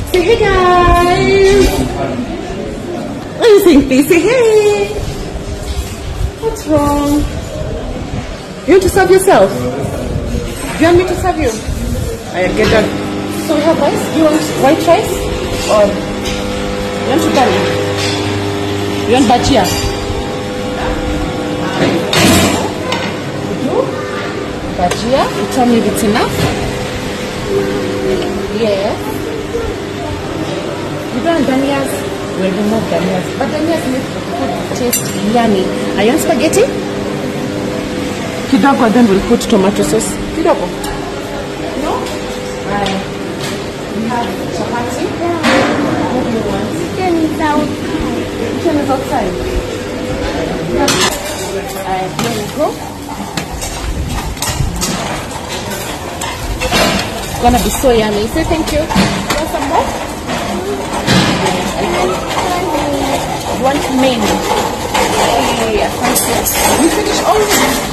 Say hey guys! What do you think? Please say hey! What's wrong? You want to serve yourself? Do you want me to serve you? Alright, get done. So we have rice. Do you want white rice? Or you want to curry? You want bajia? Bajia, you tell me if it's enough. Yeah. You don't want danias? We'll remove danias. But danias make the food taste yummy. Are you on spaghetti? Kidogo, then we'll put tomato sauce. Kidogo. No? Right. We have chapati. What do you want? Chicken is outside. Chicken is outside. Alright, here we go. It's gonna be so yummy. Say thank you. You want some more? You want main? Hey, I can't see. You finish all of it.